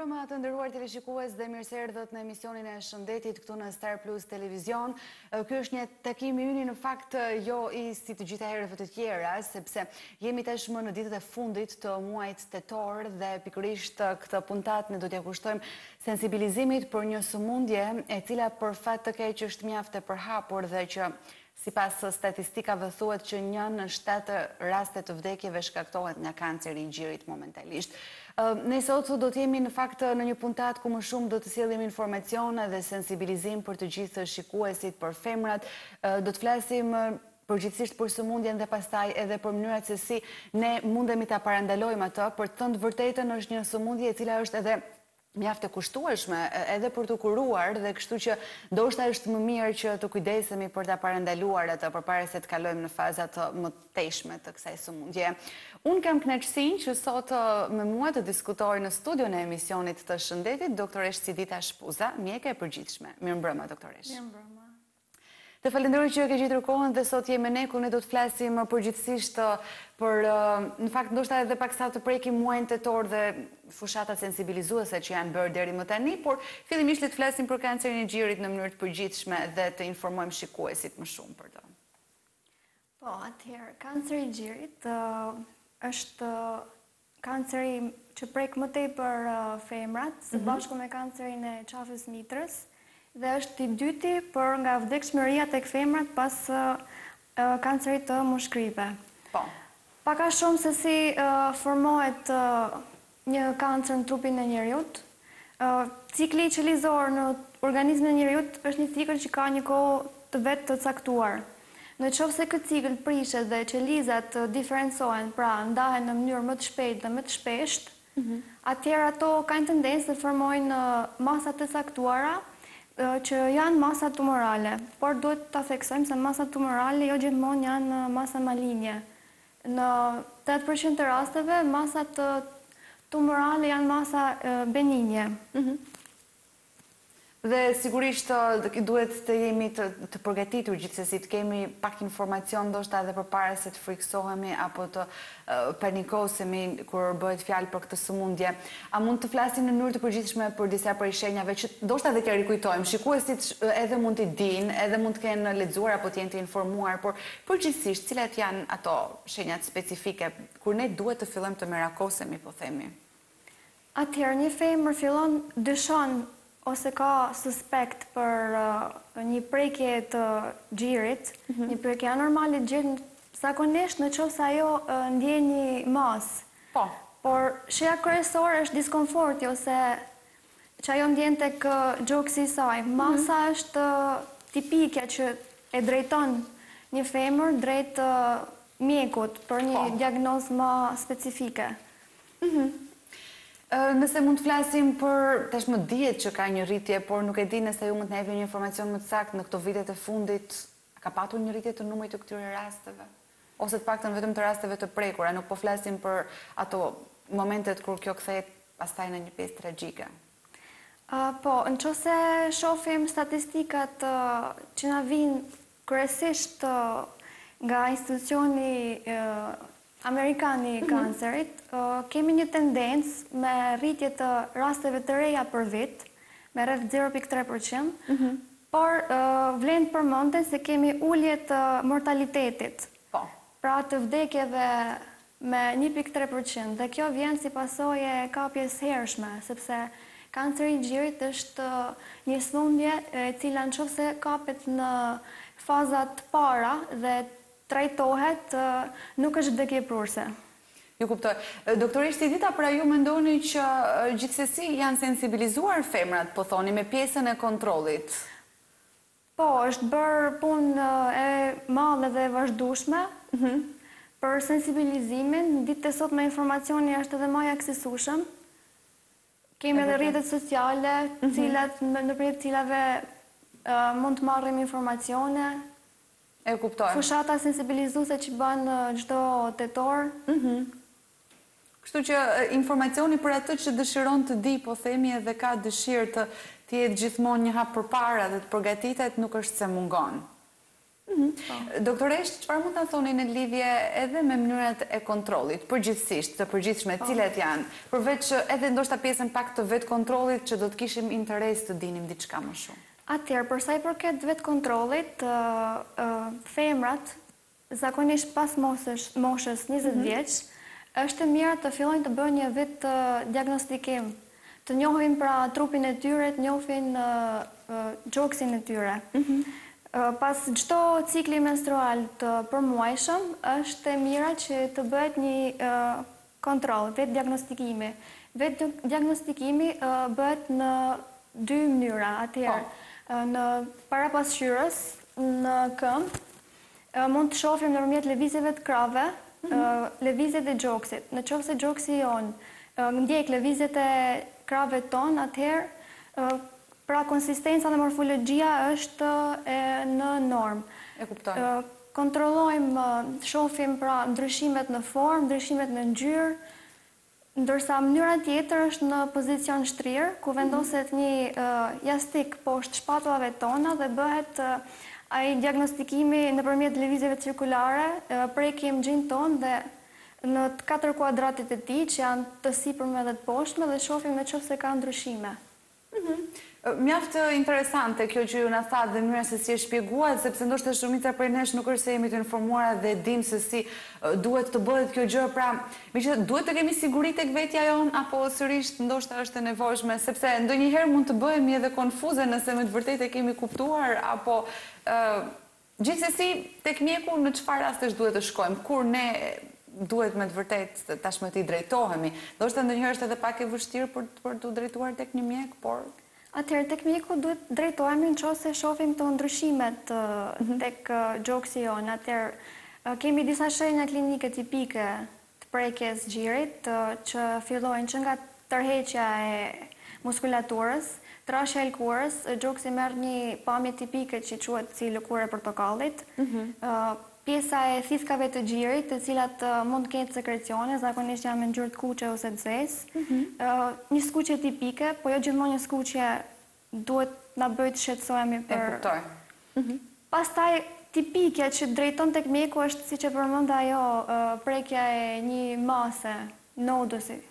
Mirëmbrëma të nderuar teleshikues dhe mirëseardhët në emisionin e Shëndetit këtu në Star Plus Televizion. Ky është një takim i yni në fakt jo i si të gjitha herëve të tjera, sepse jemi tashmë në ditët e fundit të muajit tetor dhe pikërisht këtë puntat ne do t'ia kushtojmë sensibilizimit për një sëmundje e cila për fat të keq është mjaft e përhapur dhe që sipas statistikave thuhet që 1 në 7 raste të vdekjeve shkaktohet nga kanceri i gjirit momentalisht. Ne sot do të jemi në fakt në një puntat ku më shumë do të sjellim informacione dhe sensibilizim për të gjithë shikuesit, për femrat. Do të flasim përgjithsisht për sëmundjen dhe pastaj edhe për mënyrat se si ne mundemi ta parandalojmë atë. Për të thënë vërtetën, është një sëmundje e cila është edhe mjaft e kushtueshme edhe për të kuruar dhe kështu që ndoshta është më mirë që të kujdesemi për ta parandaluar atë përpara se të kalojmë në fazat më të teshme të kësaj sëmundje. Unë kam kënaqësinë që sot me mua të diskutoj në studion e emisionit të Shëndetit doktoresh Sidita Shpuza, mjeke e përgjithshme. Mirëmbrëma doktoresh. Mirëmbrëma. Të falenderoj që ke gjetur kohën dhe sot jemi ne ku ne do të flasim përgjithsisht për, në fakt, ndoshta edhe paksa të prekim muajin tetor dhe fushatat sensibilizuese që janë bërë deri më tani, por fillimisht le të flasim për kancerin e gjirit në mënyrë të përgjithshme dhe të informojmë shikuesit më shumë për të. Po, atëherë, kanceri i gjirit është kanceri që prek më tepër femrat, së bashku me kancerin e qafës mitrës, dhe është i dyti për nga vdekshmëria tek femrat pas kancerit të mushkrive. Po. Paka shumë se si formohet një kancer në trupin e njeriut. Cikli qelizor në organizmin e njeriut është një cikël që ka një kohë të vetë të caktuar. Në qoftë se këtë cikël prishet dhe qelizat diferencohen, pra ndahen në mënyrë më të shpejtë dhe më të shpesht, atëherë ato kanë tendencë të formojnë masa të caktuara, që janë masa tumorale, por duhet të theksojmë se masa tumorale jo gjithmonë janë masa malinje. Në 8% të rasteve, masat tumorale janë masa beninje. Dhe sigurisht duhet të jemi të përgatitur gjithsesi, të kemi pak informacion ndoshta edhe përpara se të friksohemi apo të panikosemi kur bëhet fjalë për këtë sëmundje. A mund të flasim në mënyrë të përgjithshme për disa prej shenjave që ndoshta edhe t'ia rikujtojmë? Shikuesit edhe mund t'i dinë, edhe mund të kenë lexuar apo të jenë të informuar, por përgjithsisht cilat janë ato shenjat specifike kur ne duhet të fillojmë të merakosemi, po themi? Atëherë, një femër fillon dyshon ose ka suspekt për një prekje të gjirit, një prekje anormale të gjirit, zakonisht në qoftë se ajo ndjen një masë. Po. Por shija kryesore është diskomforti ose që ajo ndjen tek gjoksi i saj. Masa është tipike që e drejton një femër drejt mjekut për një diagnozë më specifike. Nëse mund të flasim për, tashmë dihet që ka një rritje, por nuk e di nëse ju mund të na jepni një informacion më të saktë në këto vitet e fundit, ka patur një rritje të numrit të këtyre rasteve? Ose të paktën vetëm të rasteve të prekura, nuk po flasim për ato momentet kur kjo kthehet pastaj në një pjesë tragjike. Po, nëse shohim statistikat që na vijnë kryesisht nga institucioni Amerikani i kancerit, kemi një tendencë me rritje të rasteve të reja për vit, me rreth 0.3%, por vlen të përmenden se kemi ulje të mortalitetit, pra të vdekjeve me 1.3%, dhe kjo vjen si pasojë e kapjes hershme, sepse kanceri i gjirit është një sëmundje e cila nëse kapet në fazat para dhe trajtohet, nuk është vdekje prurse. Ju kuptoj. Doktoresh Sidita, pra ju mendoni që gjithsesi janë sensibilizuar femrat, po thoni, me pjesën e kontrollit? Po, është bërë punë e madhe dhe e vazhdueshme për sensibilizimin. Ditët e sotme informacioni është edhe më i aksesshëm. Kemi edhe rrjetet sociale, nëpërmjet cilave mund të marrim informacione. E kuptoj. Fushata sensibilizuese që bën çdo tetor. Kështu që informacioni për atë që dëshiron të di, po themi, edhe ka dëshirë të jetë gjithmonë një hap përpara dhe të përgatitet, nuk është se mungon. Doktoresh, çfarë mund të thoni në lidhje edhe me mënyrat e kontrollit, përgjithsisht, të përgjithshme, cilat janë, përveç edhe ndoshta pjesën pak të vetë kontrollit që do të kishim interes të dinim diçka më shumë? Atëherë, përsa i përket vetë kontrollit, femrat, zakonisht pas moshës 20 vjeç, është e mirë të fillojnë të bëjnë një vetë diagnostikim, të njohin pra trupin e tyre, të njohin gjoksin e tyre. Pas çdo cikli menstrual të përmuajshëm, është e mira që të bëhet një kontroll, vetë diagnostikimi. Vetë diagnostikimi bëhet në dy mënyra, atëherë në parapasqyrës, në këmbë, mund të shohim nëpërmjet lëvizjeve të krave, lëvizjet e gjoksit. Në qoftë se gjoksi jonë ndjek lëvizjet e krave tonë, atëherë pra konsistenca dhe morfologjia është në normë. E kuptoj. Kontrollojmë, shohim pra ndryshimet në formë, ndryshimet në ngjyrë, ndërsa mënyra tjetër është në pozicion shtrirë, ku vendoset një jastik poshtë shpatullave tona dhe bëhet ai diagnostikimi nëpërmjet lëvizjeve cirkulare, prekim gjin tonë dhe në të 4 kuadratit e tij, që janë të sipërme dhe të poshtme, dhe shohim nëse ka ndryshime. Mjaft interesante kjo që ju na thatë dhe mënyra se si e shpjeguat, sepse ndoshta shumica prej nesh nuk është se jemi të informuara dhe dim se si duhet të bëhet kjo gjë, pra megjithatë duhet të kemi siguri tek vetja jon apo sërish ndoshta është e nevojshme, sepse ndonjëherë mund të bëhemi edhe konfuze nëse me të vërtetë e kemi kuptuar apo gjithsesi tek mjeku në çfarë rastesh duhet të shkojmë, kur ne duhet me të vërtetë tashmë të i drejtohemi. Ndoshta ndonjëherë është edhe pak e vështirë për të drejtuar tek një mjek, por atëherë, tek mjeku duhet drejtohemi nëse shohim të ndryshimet tek gjoksi jonë. Atëherë, kemi disa shenja klinike tipike të prekjes gjirit, që fillojnë që nga tërheqja e muskulaturës, trashja e lëkurës, gjoksi merr një pamje tipike që quhet si lëkurë e portokallit. Pjesa e thithkave të gjirit, të cilat mund të kenë sekrecione, zakonisht janë me ngjyrë të kuqe ose të zezë. Një skuqje tipike, po jo gjithmonë një skuqje duhet na bëjë të shqetësohemi për. E kuptoj. Pastaj tipike që drejton tek mjeku është, siç e përmenda ajo, prekja e një mase, nodusi.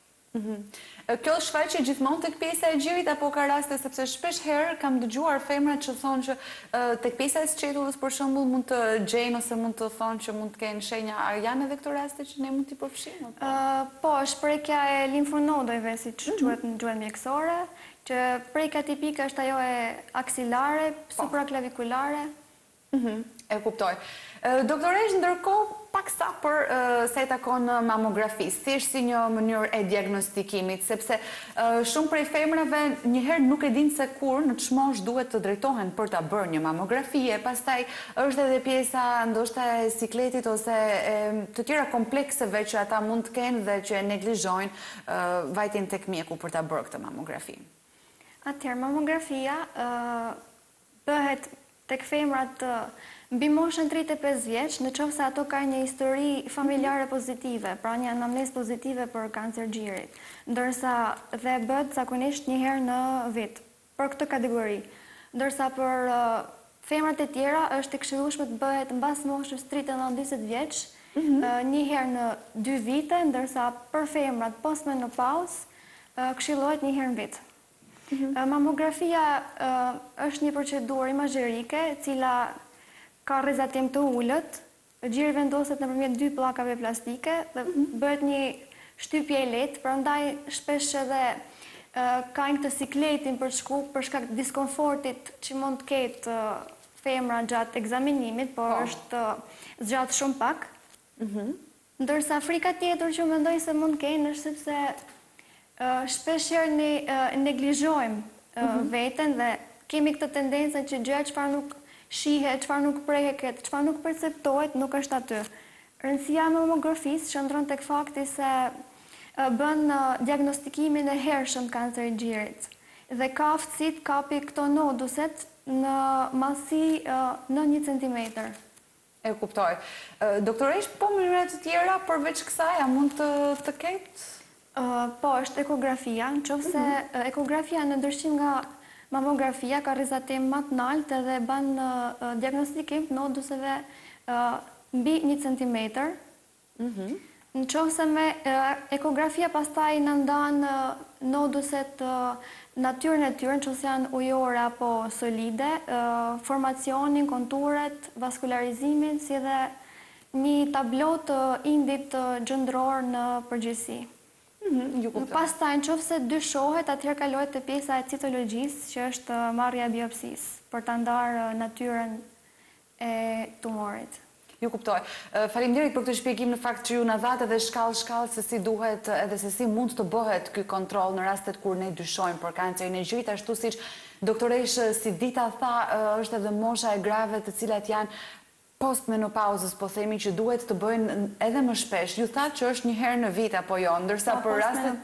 Kjo shfaqet gjithmonë tek pjesa e gjirit apo ka raste, sepse shpesh herë kam dëgjuar femrat që thonë që tek pjesa e sqetullës për shembull mund të gjejnë ose mund të thonë që mund të kenë shenja, a janë edhe këto raste që ne mund t'i përfshijmë? Po, është prekja e limfonodojve, siç quhet në gjuhën mjekësore, që prekja tipike është ajo e aksilare, supraklavikulare. E kuptoj. Doktoresh, ndërkohë paksa për sa i takon mamografisë, thjesht si një mënyrë e diagnostikimit, sepse shumë prej femrave njëherë nuk e dinë se kur në çmosh duhet të drejtohen për ta bërë një mamografi, e pastaj është edhe pjesa ndoshta e sikletit ose të tjera komplekseve që ata mund të kenë dhe që e neglizhojnë vajtjen tek mjeku për ta bërë këtë mamografi. Atëherë, mamografia bëhet tek femrat mbi moshën 35 vjeç, në qoftë se ato kanë një histori familjare pozitive, pra një anamnezë pozitive për kancer gjirit, ndërsa dhe bëhet zakonisht një herë në vit për këtë kategori. Ndërsa për femrat e tjera është e këshillueshme të bëhet mbas moshës 39-40 vjeç, një herë në 2 vite, ndërsa për femrat postmenopauzë këshillohet një herë në vit. Mamografia është një procedurë imazherike, e cila ka rrezatim të ulët, gjiri vendoset nëpërmjet 2 pllakave plastike dhe bëhet një shtypje e lehtë, prandaj shpesh edhe kanë këtë sikletin për shkak të diskomfortit që mund të ketë femra gjatë ekzaminimit, por është zgjat shumë pak. Ndërsa frika tjetër që mendoj se mund të kenë është sepse shpesh herë neglizhojmë veten dhe kemi këtë tendencë që gjëja çfarë nuk shihet, çfarë nuk preket, çfarë nuk perceptohet, nuk është aty. Rëndësia e mamografisë qëndron tek fakti se bën diagnostikimin e hershëm të kancerit gjirit dhe ka aftësi të kapi këto noduset në masi në 1 centimetër. E kuptoj. Doktoresh, po mënyra të tjera përveç kësaj, a mund të ketë? Po, është ekografia, nëse ekografia në ndryshim nga mamografia ka rrezatim më të lartë edhe bën diagnostikim të noduseve mbi 1 centimetër. Në qoftë se me ekografia pastaj në ndanë noduset natyrën e tyre, në qoftë se janë ujore apo solide, formacionin, konturet, vaskularizimin, si dhe një tablo të indit gjendëror në përgjithësi. Pastaj, në qoftë se dyshohet, atëherë kalohet te pjesa e citologjisë, që është marrja e biopsisë, për ta ndarë natyrën e tumorit. Ju kuptoj. Faleminderit për këtë shpjegim, në fakt që ju na dhatë edhe shkallë se si duhet edhe se si mund të bëhet ky kontroll në rastet kur ne dyshojmë për kancerin e gjirit, ashtu siç doktoresh Sidita tha, është edhe mosha e grave të cilat janë post-menopauzës, po themi që duhet të bëjnë edhe më shpesh. Ju thatë që është një herë në vit apo jo, ndërsa për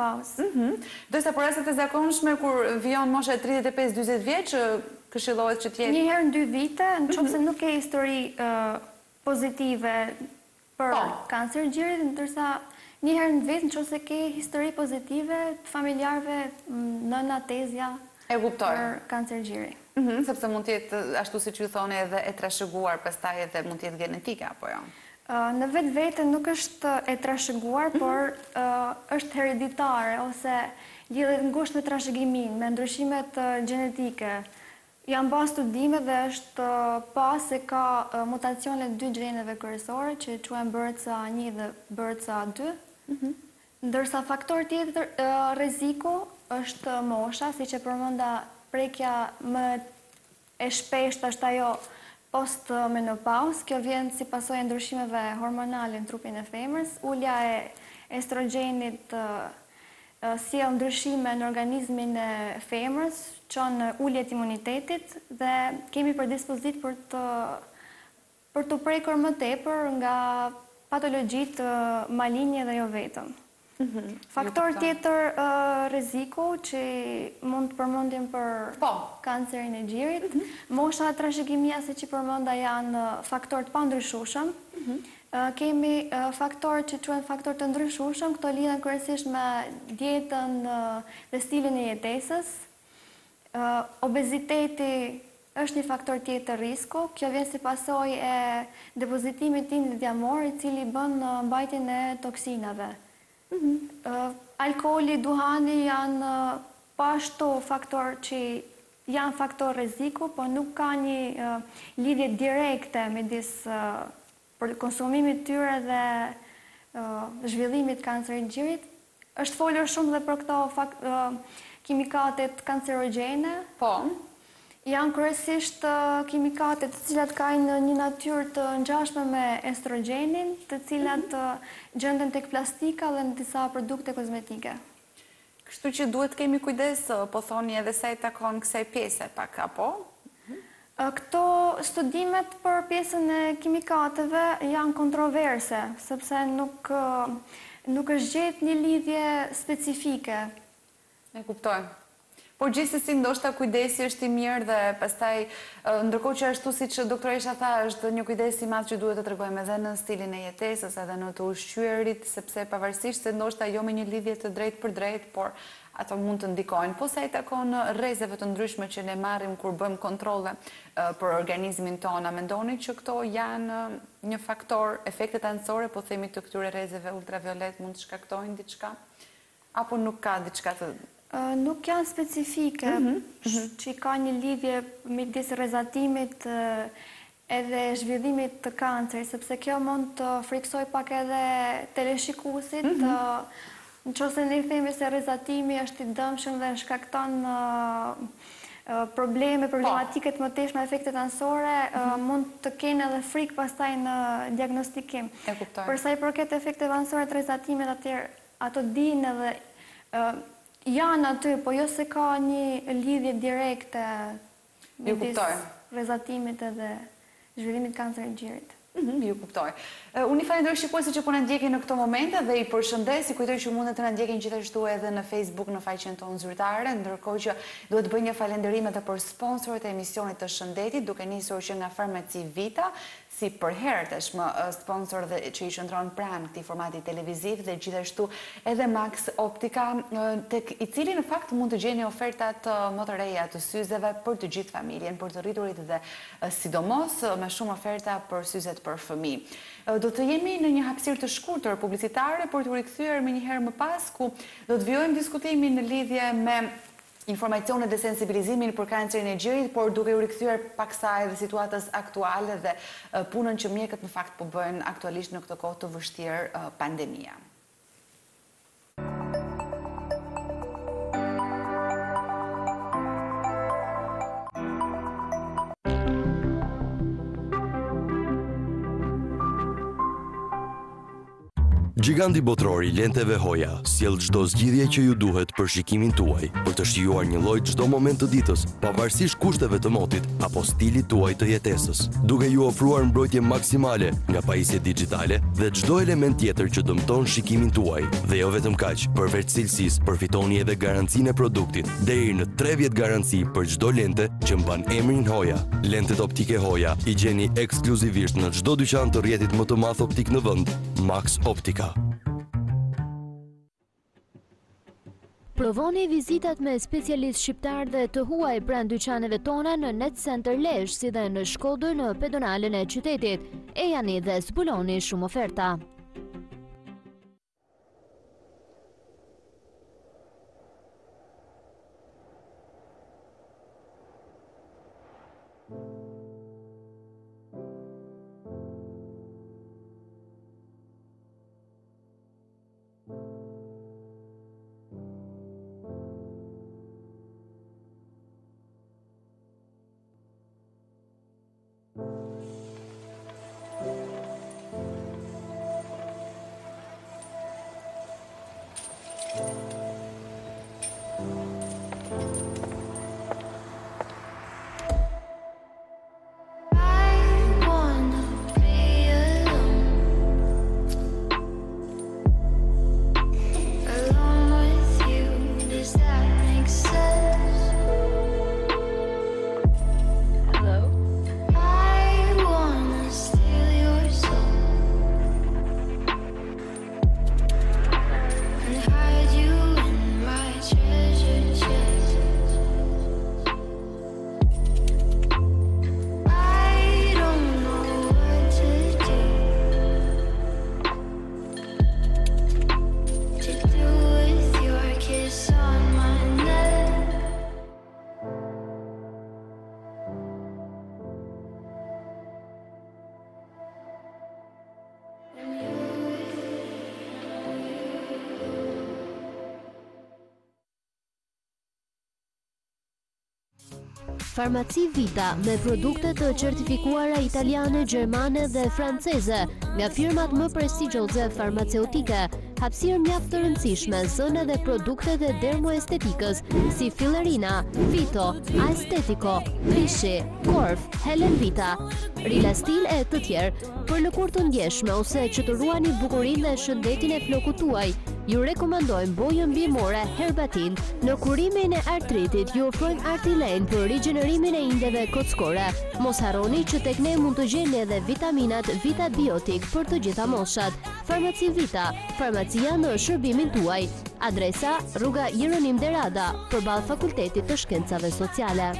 rastet e zakonshme kur vijon mosha e 35-40 vjeç, këshillohet që të jetë një herë në 2 vite, në qoftë se nuk ke histori pozitive për kancer gjirit, ndërsa një herë në vit, në qoftë se ke histori pozitive të familjarëve nëna, tezja për kancer gjiri. Sepse mund tjetë, ashtu si që ju thone, edhe e trashëguar, pastaj edhe mund tjetë genetika, apo jo? Në vetë vete nuk është e trashëguar, por është hereditare, ose lidhet ngushtë me trashëgimin, me ndryshimet gjenetike. Janë ba studime dhe është pas se ka mutacione 2 gjeneve kryesore, që quhen BRCA1 dhe BRCA2, ndërsa faktor tjetër rreziku është mosha, si që përmenda prekja më e shpesht është ajo post-menopauz. Kjo vjen si pasojë e ndryshimeve hormonale në trupin e femrës, ulja e estrogenit sjell ndryshime në organizmin e femrës, çon ulje të imunitetit dhe kemi predispozit për të prekur më tepër nga patologjitë malinje dhe jo vetëm. Faktor tjetër rreziku që mund të përmendim për kancerin e gjirit, mosha, trashëgimia, si që përmenda, janë faktor të pandryshueshëm. Kemi faktor që quhen faktor të ndryshueshëm, këto lidhen kryesisht me dietën dhe stilin e jetesës. Obeziteti është një faktor tjetër risku, kjo vjen si pasojë e depozitimit të indit diamor, i cili bën mbajtjen e toksinave. Alkooli, duhani janë pashtu faktor që janë faktor rreziku, po nuk ka një lidhje direkte midis për konsumimit tyre dhe zhvillimit kancerit gjirit. Është folur shumë dhe për këto kimikatet kancerogjene. Janë kryesisht kimikatet të cilat kanë një natyrë të ngjashme me estrogenin, të cilat gjenden tek plastika dhe në disa produkte kozmetike. Kështu që duhet kemi kujdes, po thoni edhe sa i takon kësaj pjese pak, apo? Këto studimet për pjesën e kimikateve janë kontroverse, sepse nuk është gjetë një lidhje specifike. E kuptoj. Por gjithsesi ndoshta kujdesi është i mirë dhe pastaj ndërkohë që ashtu siç doktoresha tha, është një kujdes i madh që duhet të tregojmë edhe në stilin e jetesës, edhe në të ushqyerit, sepse pavarësisht se ndoshta jo me një lidhje të drejtë për drejtë, por ato mund të ndikojnë. Po sa i takon rrezeve të ndryshme që ne marrim kur bëjmë kontrolle për organizmin tonë, a mendoni që këto janë një faktor, efektet anësore, po themi të këtyre rrezeve ultraviolet mund të shkaktojnë diçka? Apo nuk ka diçka të... Nuk janë specifike që ka një lidhje midis rrezatimit edhe zhvillimit të kancerit, sepse kjo mund të friksoj pak edhe teleshikuesit, në qoftë se ne themi se rrezatimi është i dëmshëm dhe shkakton problematike të mëtejshme, efektet anësore, mund të kenë edhe frikë pastaj në diagnostikim. Përsa i përket efekteve anësore të rrezatimit, atëherë ato dinë edhe janë aty, po jo se ka një lidhje direkte midis rrezatimit edhe zhvillimit kancerit gjirit. Ju kuptoj. Unë i falenderoj shikuesit që po na ndjekin në këto momente dhe i përshëndes, i kujtoj që mundet të na ndjekin gjithashtu edhe në Facebook në faqen tonë zyrtare, ndërkohë që duhet të bëj një falënderim edhe për sponsorët e emisionit të shëndetit, duke nisur që nga Farmaci Vita, si për herë tashmë sponsor dhe që i shëndron pranë këtij formati televiziv dhe gjithashtu edhe Max Optica, tek i cili në fakt mund të gjeni ofertat më të reja të syzeve për të gjithë familjen, për të rriturit dhe sidomos me shumë oferta për syzet për fëmijë. Do të jemi në një hapësirë të shkurtër publicitare për të rikthyer më një herë më pas, ku do të vijojmë diskutimin në lidhje me informacionet dhe sensibilizimin për kancerin e gjirit, por duke u rikthyer paksa edhe situatës aktuale dhe punën që mjekët në fakt po bëjnë aktualisht në këtë kohë të vështirë pandemia. Giganti botror i lenteve Hoja sjell çdo zgjidhje që ju duhet për shikimin tuaj, për të shijuar një lloj çdo moment të ditës, pavarësisht kushteve të motit apo stilit tuaj të jetesës, duke ju ofruar mbrojtje maksimale nga pajisjet digjitale dhe çdo element tjetër që dëmton shikimin tuaj. Dhe jo vetëm kaq, përveç cilësisë, përfitoni edhe garancinë e produktit, deri në 3 vjet garanci për çdo lente që mban emrin Hoja. Lentet optike Hoja i gjeni ekskluzivisht në çdo dyqan të rrjetit më të madh optik në vend, Max Optica. Provoni vizitat me specialist shqiptar dhe të huaj pranë dyqaneve tona në Net Center Lezhë, si dhe në Shkodër në pedonalen e qytetit. Ejani dhe zbuloni shumë oferta. Farmaci Vita me produkte të certifikuara italiane, gjermane dhe franceze nga firmat më prestigjioze farmaceutike, hapësirë mjaft të rëndësishme zëne dhe produkte dhe dermoestetikës si Filerina, Vito, Aesthetico, Rishi, Corf, Helen Vita, Rilastil e të tjerë, për lëkurë të ndjeshme ose që të ruani bukurinë dhe shëndetin e flokut tuaj. Ju rekomandojmë bojën bimore Herbatin. Në kurimin e artritit ju ofrojmë Artilen për rigjinerimin e indeve kockore. Mos harroni që tek ne mund të gjeni edhe vitaminat Vita Biotik për të gjitha moshat. Farmaci Vita, farmacia në shërbimin tuaj. Adresa: Rruga Jeronim Derada, përballë Fakultetit të Shkencave Sociale.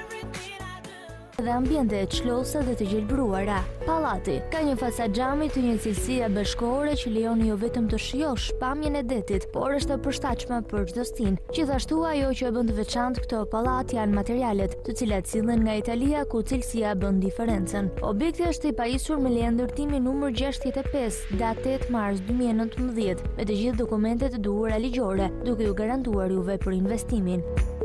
Dhe ambiente çlose dhe të gjelbruara. Pallati ka një fasadë xhami të një cilësie bashkëkohore që lejon jo vetëm të shijosh pamjen e detit, por është e përshtatshme për çdo stin. Gjithashtu ajo që e bën të veçantë këtë pallat janë materialet, të cilat sillen nga Italia, ku cilësia bën diferencën. Objekti është i pajisur me leje ndërtimi numër 65, datë 8 mars 2019, me të gjithë dokumentet e duhura ligjore, duke ju garantuar juve për investimin.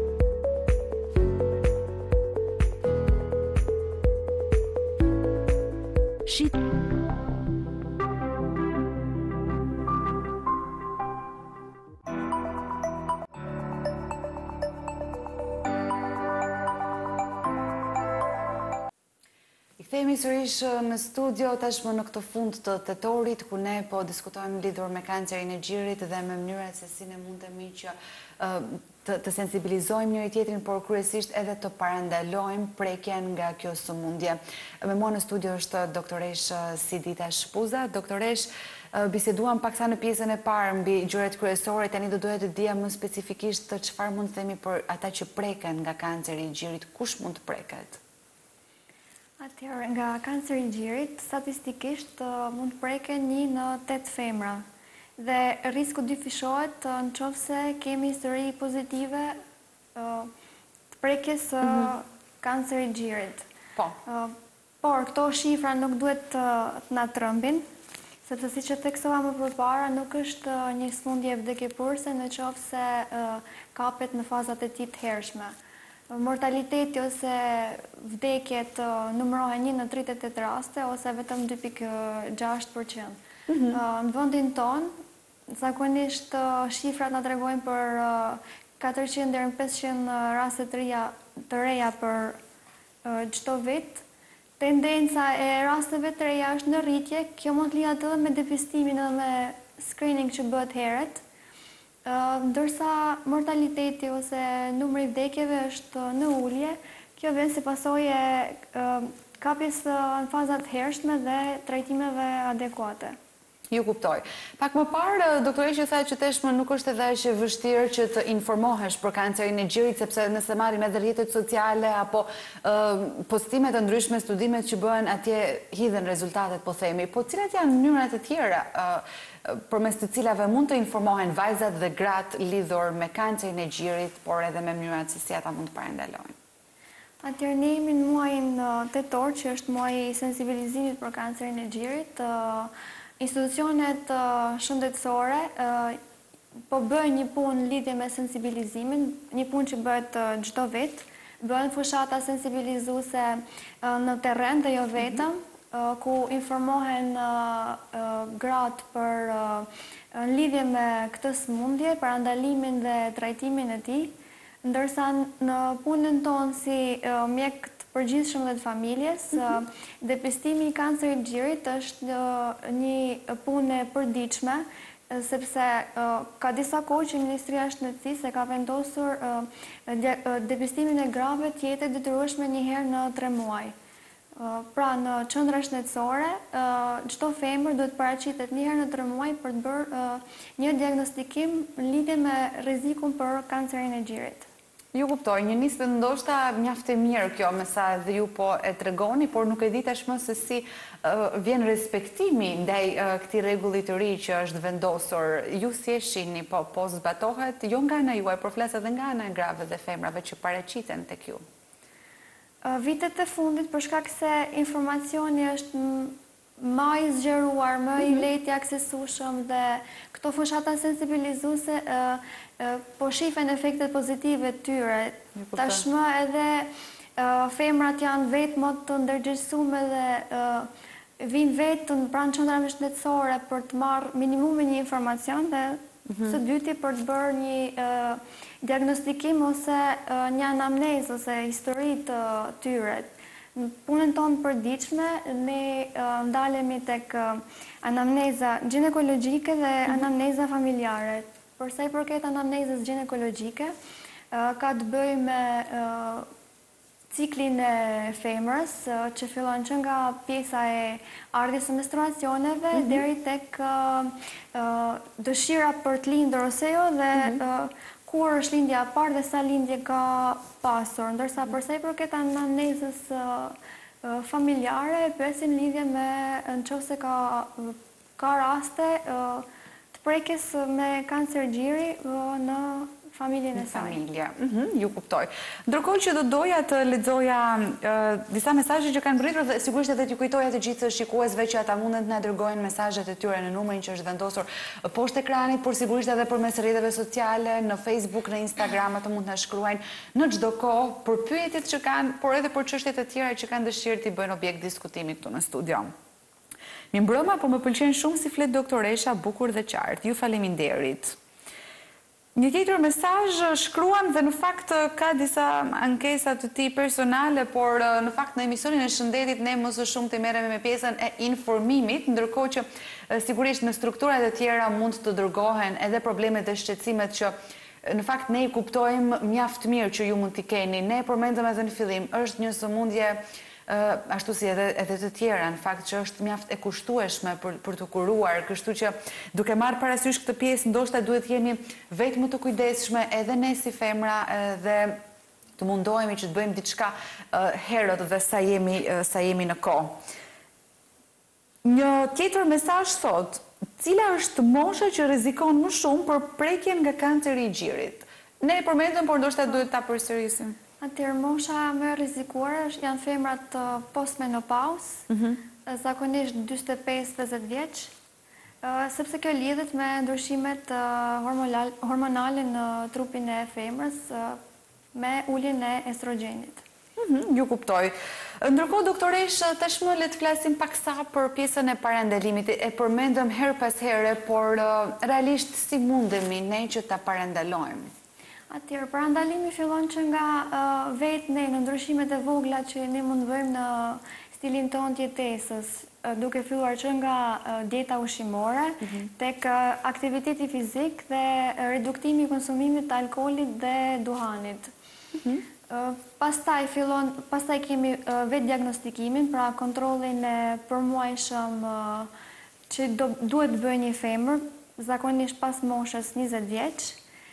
Kthehemi sërish në studio tashmë në këtë fund të tetorit, ku ne po diskutojmë lidhur me kancerin e gjirit dhe me mënyrat se si ne mundemi që të sensibilizojmë njëri tjetrin, por kryesisht edhe të parandalojmë prekjen nga kjo sëmundje. Me mua në studio është doktoresh Sidita Shpuza. Doktoresh, biseduam paksa në pjesën e parë mbi gjërat kryesore, tani do doja të dija më specifikisht të çfarë mund të themi për ata që preken nga kanceri i gjirit, kush mund të preket? Atëherë, nga kanceri i gjirit, statistikisht mund të preken 1 në 8 femra. Dhe risku dyfishohet në qoftë se kemi histori pozitive të prekjes kanceri i gjirit. Por këto shifra nuk duhet të na trëmbin, sepse siç e theksova më përpara, nuk është një sëmundje vdekjepërse në qoftë se kapet në fazat e tij të hershme. Mortaliteti ose vdekjet numërohen 1 në 38 raste ose vetëm 2,6%. Në vendin tonë, zakonisht shifrat na tregojnë për 400 deri në 500 raste të reja për çdo vit. Tendenca e rasteve të reja është në rritje, kjo mund të lihet edhe me depistimin edhe me screening që bëhet herët. Ndërsa mortaliteti ose numri i vdekjeve është në ulje, kjo vjen si pasojë kapjes në fazat hershme dhe trajtimeve adekuate. Ju kuptoj. Pak më parë, doktoresh ju tha që tashmë nuk është edhe aq e vështirë që të informohesh për kancerin e gjirit, sepse nëse marrim edhe rrjetet sociale apo postime të ndryshme, studimet që bëhen atje hidhen rezultatet, po themi. Po cilat janë mënyrat e tjera përmes të cilave mund të informohen vajzat dhe gratë lidhur me kancerin e gjirit, por edhe me mënyrat se si ata mund të parandalojnë? Atëherë ne jemi në muajin tetor, që është muaji i sensibilizimit për kancerin e gjirit. Institucionet shëndetësore po bëjnë një punë lidhje me sensibilizimin, një punë që bëhet çdo vit. Bëhen fushata sensibilizuese në terren dhe jo vetëm, ku informohen gratë për në lidhje me këtë sëmundje, parandalimin dhe trajtimin e tij, ndërsa në punën tonë si mjek përgjithshëm dhe të familjes, depistimi i kancerit gjirit është një punë e përditshme, sepse ka disa kohë që Ministria e Shëndetësisë ka vendosur depistimin e grave të jetë e detyrueshme një herë në 3 muaj. Pra, në qendra shëndetësore, çdo femër duhet paraqitet një herë në 3 muaj për të bërë një diagnostikim në lidhje me rrezikun për kancerin e gjirit. Ju kuptoj, një nisë ndoshta mjaft e mirë kjo me sa dhe ju po e tregoni, por nuk e di tashmë se si vjen respektimi ndaj këtij rregulli të ri që është vendosur. Ju si e shihni, po zbatohet jo nga ana juaj, por flas edhe nga ana e grave dhe femrave që paraqiten tek ju? Vitet e fundit, për shkak se informacioni është më i zgjeruar, më i lehtë i aksesueshëm dhe këto fushata sensibilizuese po shifen efektet pozitive të tyre. Tashmë edhe femrat janë vetë më të ndërgjegjësuar dhe vinë vetë pranë qendrave shëndetësore për të marrë minimumin një informacion dhe së dyti për të bërë një diagnostikim ose një anamnezë ose histori të tyre. Në punën tonë përditshme, ne ndalemi tek anamneza ginekologjike dhe anamneza familjare. Për sa i përket anamnezës ginekologjike, ka të bëjë me ciklin e femrës, që fillon që nga pjesa e ardhjes së menstruacioneve deri tek dëshira për të lindur ose jo dhe kur është lindja e parë dhe sa lindje ka pasur, ndërsa përsa i përket anamnezës familjare, pyesim lidhje me nëse ka raste të prekjes me kancer gjiri në familjen e saj. Ju kuptoj. Ndërkohë që do doja të lexoja disa mesazhe që kanë rritur dhe sigurisht edhe t'ju kujtoja të gjithë shikuesve që ata mundet të na dërgojnë mesazhet e tyre në numrin që është vendosur poshtë ekranit, por sigurisht edhe përmes rrjeteve sociale, në Facebook, në Instagram, ato mund të na shkruajnë në çdo kohë për pyetjet që kanë, por edhe për çështjet e tjera që kanë dëshirë t'i bëjnë objekt diskutimi këtu në studio. Mi mbrëma, po më pëlqen shumë si flet doktoresha, bukur dhe qartë. Ju faleminderit. Një tjetër mesazh shkruan dhe në fakt ka disa ankesa të tij personale, por në fakt në emisionin e shëndetit ne më së shumti merremi me pjesën e informimit, ndërkohë që sigurisht në strukturat e tjera mund të dërgohen edhe problemet dhe shqetësimet që në fakt ne i kuptojmë mjaft mirë që ju mund t'i keni. Ne përmendëm edhe në fillim, është një sëmundje ashtu si edhe të tjera, në fakt që është mjaft e kushtueshme për të kuruar, kështu që duke marrë parasysh këtë pjesë, ndoshta duhet jemi vetë më të kujdesshme edhe ne si femra dhe të mundohemi që të bëjmë diçka herët dhe sa jemi në kohë. Një tjetër mesazh thot, cila është mosha që rrezikon më shumë për prekjen nga kanceri i gjirit? Ne e përmendëm, por ndoshta duhet ta përsërisim. Atëherë, mosha më e rrezikuar janë femrat postmenopauzë, zakonisht 45-50 vjeç, sepse kjo lidhet me ndryshimet hormonale në trupin e femrës me uljen e estrogjenit. Ju kuptoj. Ndërkohë, doktoresh, tashmë le të flasim paksa për pjesën e parandalimit. E përmendëm her pas here, por realisht si mundemi ne që ta parandalojmë? Atëherë, parandalimi fillon që nga vetë ne në ndryshimet e vogla që ne mund të bëjmë në stilin tonë të jetesës, duke filluar që nga dieta ushqimore, tek aktiviteti fizik dhe reduktimi i konsumimit të alkoolit dhe duhanit. Pastaj kemi vetë diagnostikimin, pra kontrollin e përmuajshëm që duhet të bëjë një femër, zakonisht pas moshës 20 vjeç,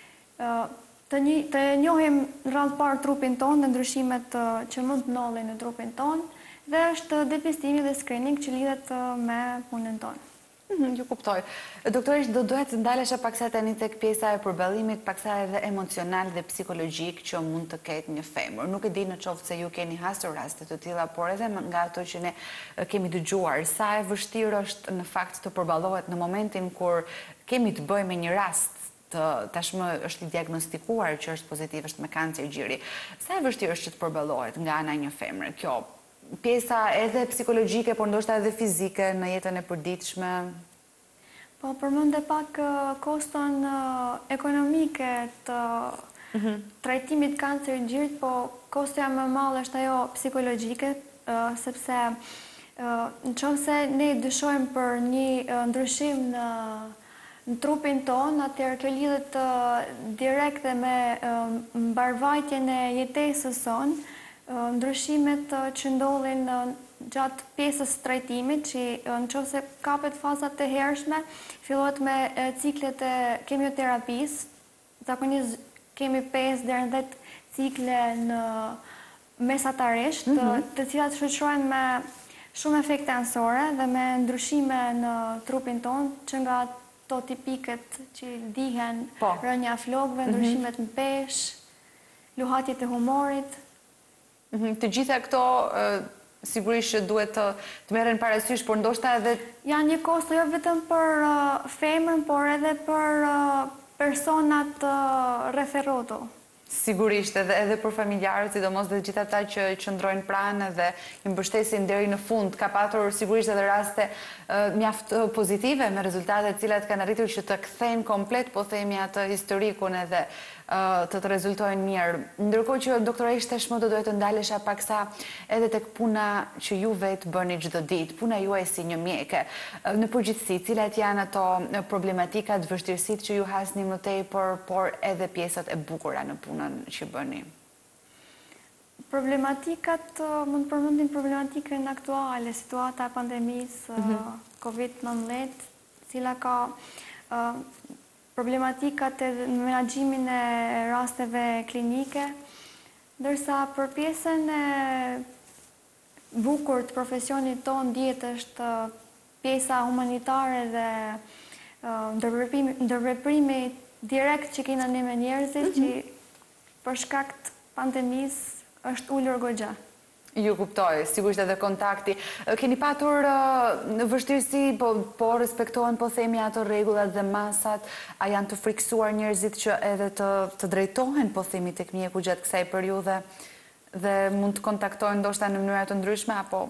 të njohim rrallë parë trupin tonë dhe ndryshimet që mund të ndodhin në trupin tonë, dhe është depistimi dhe screening që lidhet me punën tonë. Ju kuptoj. Doktoresh, do duhet të ndalesha paksa tani tek pjesa e përballimit, paksa edhe emocional dhe psikologjik që mund të ketë një femër. Nuk e di në qoftë se ju keni hasur raste të tilla, por edhe nga ato që ne kemi dëgjuar, sa e vështirë është në fakt të përballohet në momentin kur kemi të bëjmë me një rast tashmë është i diagnostikuar që është pozitiv, është me kancer gjiri. Sa e vështirë është që të përballohet nga ana e një femre kjo? Pjesa edhe psikologjike, por ndoshta edhe fizike në jetën e përditshme? Po, përmende pak koston ekonomike të trajtimit kancerit gjirit, po kostja më madhe është ajo psikologjike, sepse në qoftë se ne dyshojmë për një ndryshim në trupin tonë, atëherë kjo lidhet direkte me mbarvajtjen e jetesës sonë, ndryshimet që ndodhin gjatë pjesës trajtimit, që në qoftë se kapet fazat të hershme, fillohet me ciklet e kemioterapisë, zakonisht kemi 5 deri në 10 cikle në mesatarisht, të cilat shoqërohen me shumë efekte anësore dhe me ndryshime në trupin tonë, që nga to tipiket që dihen rënja e flokëve, ndryshimet në peshë, luhatjet e humorit. Të gjitha këto sigurisht që duhet të merren parasysh, por ndoshta edhe janë një kosto jo vetëm për femrën, por edhe për personat referoto. Sigurisht edhe për familjarët, sidomos dhe gjithë ata që qëndrojnë pranë dhe i mbështesin deri në fund. Ka patur sigurisht edhe raste mjaft pozitive me rezultate të cilat kanë arritur që të kthejnë komplet, po themi, atë historikun edhe të rezultojnë mirë. Ndërkohë që doktoresh tashmë do duhet të ndalesha paksa edhe tek puna që ju vetë bëni çdo ditë, puna juaj si një mjeke. Në përgjithësi, cilat janë ato problematikat, vështirësitë që ju hasni më tepër, por edhe pjesët e bukura në punën që bëni? Problematikat, mund të përmendim problematikën aktuale, situata e pandemisë COVID-19, cila ka problematikat në menaxhimin e rasteve klinike, ndërsa për pjesën e bukur të profesionit tonë dihet është pjesa humanitare dhe ndërveprimi direkt që kena ne me njerëzit, që për shkak të pandemisë është ulur goxha. Ju kuptoj, sigurisht edhe kontakti. Keni patur në vështirësi, po respektohen, po themi, ato rregullat dhe masat, a janë të friksuar njerëzit që edhe të drejtohen, po themi, tek mjeku gjatë kësaj periudhe dhe mund të kontaktojnë ndoshta në mënyra të ndryshme, apo?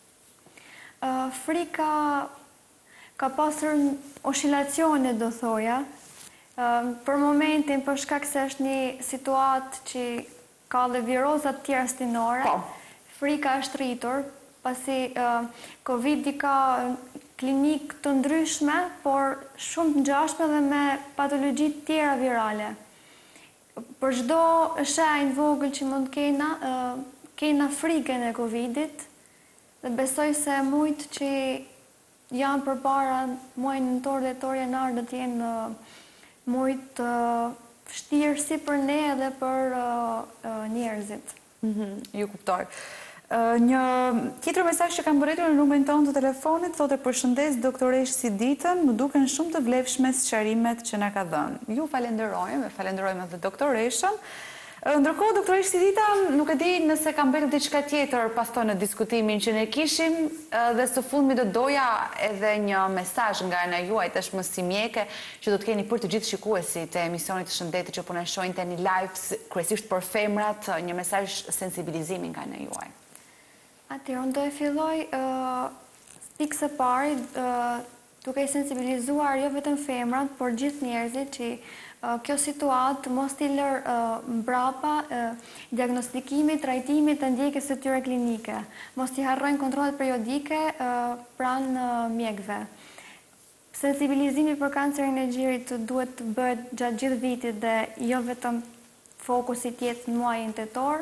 Frika ka pasur oscilacione, do thoja. Për momentin, për shkak se është një situatë që ka dhe virozat tjera stinore, frika është rritur, pasi Covid-i ka klinik të ndryshme, por shumë të ngjashme dhe me patologji tjera virale. për çdo shenjë vogël që mund kena frikën e Covidit, dhe besoj se mujt që janë përpara muajin nëntor dhe tetor janar do të jenë mujt vështirë si për ne edhe për njerëzit. Ju kuptoj. Një tjetër mesazh që kam mbërritur në numrin tonë të telefonit thotë: përshëndes doktoresh Siditën, më duken shumë të vlefshme sqarimet që na ka dhënë. Ju falenderojmë edhe doktoreshën. Ndërkohë, doktoresh Sidita, nuk e di nëse ka mbetur diçka tjetër pastaj në diskutimin që ne kishim, dhe së fundmi do doja edhe një mesazh nga ana juaj tashmë si mjeke që do të keni për të gjithë shikuesit e emisionit të shëndetit që po na shohin tani live, kryesisht për femrat, një mesazh sensibilizimi nga ana juaj. Atëherë, unë do e filloj pikë së pari duke sensibilizuar jo vetëm femrat, por gjithë njerëzit që kjo situatë mos t'i lërë mbrapa diagnostikimit, trajtimit të ndjekjes së tyre klinike. Mos t'i harrojnë kontrollet periodike pranë mjekëve. Sensibilizimi për kancerin e gjirit duhet të bëhet gjatë gjithë vitit dhe jo vetëm fokusi jetë në muajin tetor.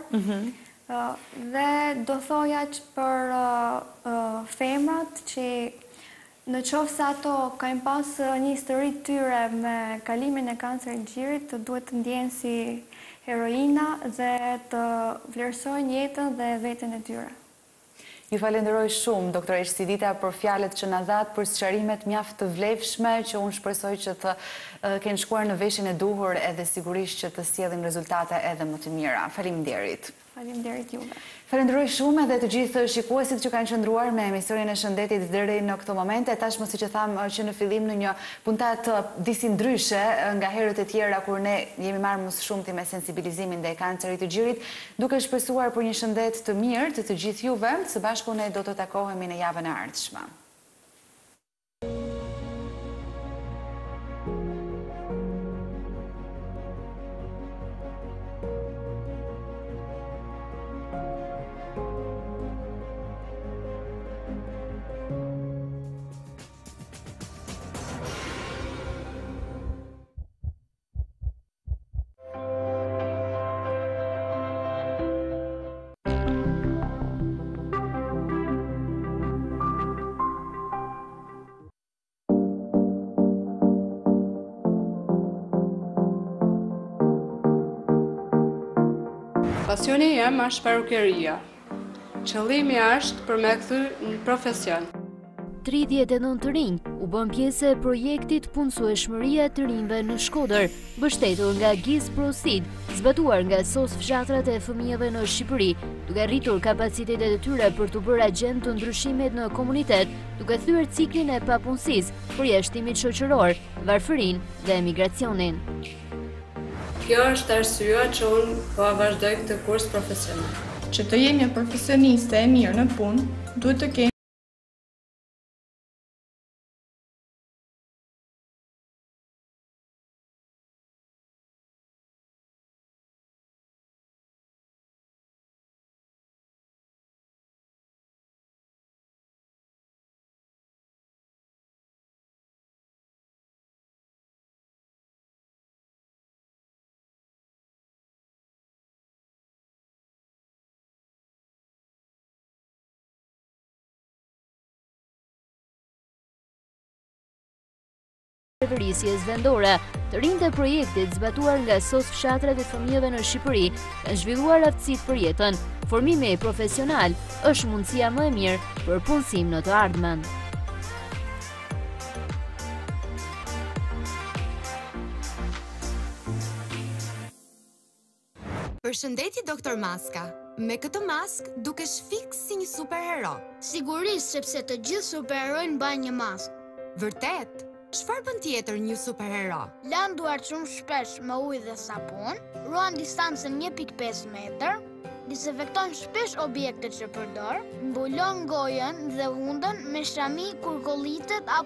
Dhe do thoja që për femrat që në qoftë se ato kanë pas një histori të tyre me kalimin e kancerit gjirit, duhet të ndjenë si heroina dhe të vlerësojnë jetën dhe veten e tyre. Ju falenderoj shumë, doktoresh Sidita, për fjalët që na dhat, për sqarimet mjaft të vlefshme që unë shpresoj që të kenë shkuar në veshin e duhur edhe sigurisht që të sjellin rezultate edhe më të mira. Faleminderit. Faleminderit juve. Falenderoj shumë edhe të gjithë shikuesit që kanë qëndruar me emisionin e shëndetit deri në këto momente. Tashmë, siç e tham që në fillim, në një puntatë disi ndryshe nga herët e tjera kur ne jemi marrë më shumti me sensibilizimin ndaj kancerit të gjirit, duke shpresuar për një shëndet të mirë të gjithë juve. Së bashku ne do të takohemi në javën e ardhshme. Pasioni jem është perukeria. Qëllimi është për me kthyer në profesion. 39 të rinj u bën pjesë e projektit Punësueshmëria të rinjve në Shkodër, mbështetur nga GIZ Prosid, zbatuar nga SOS fshatrat e fëmijëve në Shqipëri, duke rritur kapacitetet e tyre për të bërë agent të ndryshimit në komunitet, duke thyer ciklin e papunësisë, përjashtimit shoqëror, varfërinë dhe emigracionin. Kjo është arsyeja që unë po vazhdoj këtë kurs profesional. Që të jemi një profesioniste e mirë në punë, duhet të kemi Qeverisjes vendore. Të rinjtë e projektit zbatuar nga SOS fshatrat e fëmijëve në Shqipëri kanë zhvilluar aftësitë për jetën. Formimi profesional është mundësia më e mirë për punësim në të ardhmen. Përshëndetje, doktor Maska. Me këtë mask dukesh fiks si një superhero. Sigurisht, sepse të gjithë superherojnë mbajnë një mask. Vërtet? Çfarë bën tjetër një superhero? Lan duart shumë shpesh me ujë dhe sapun, ruan distancën 1.5 metër, disinfekton shpesh objektet që përdor, mbulon gojën dhe hundën me shami kur kollitet